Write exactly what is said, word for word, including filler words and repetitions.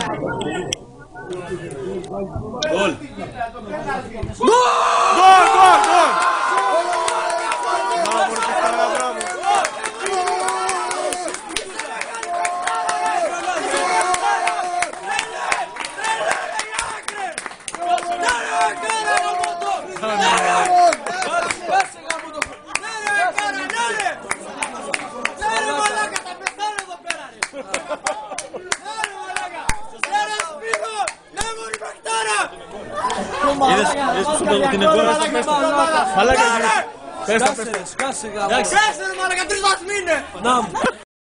Gol! Gol, gol, gol! Bravo, Portara, bravo! Είδες, είδες που σου λέω ότι είναι γκολ. Μαλάκα, πες τα, πες τα. Σκάσε, σκάσε, σκάσε, μαλάκα, τρεις βαθμοί είναι. Να μου.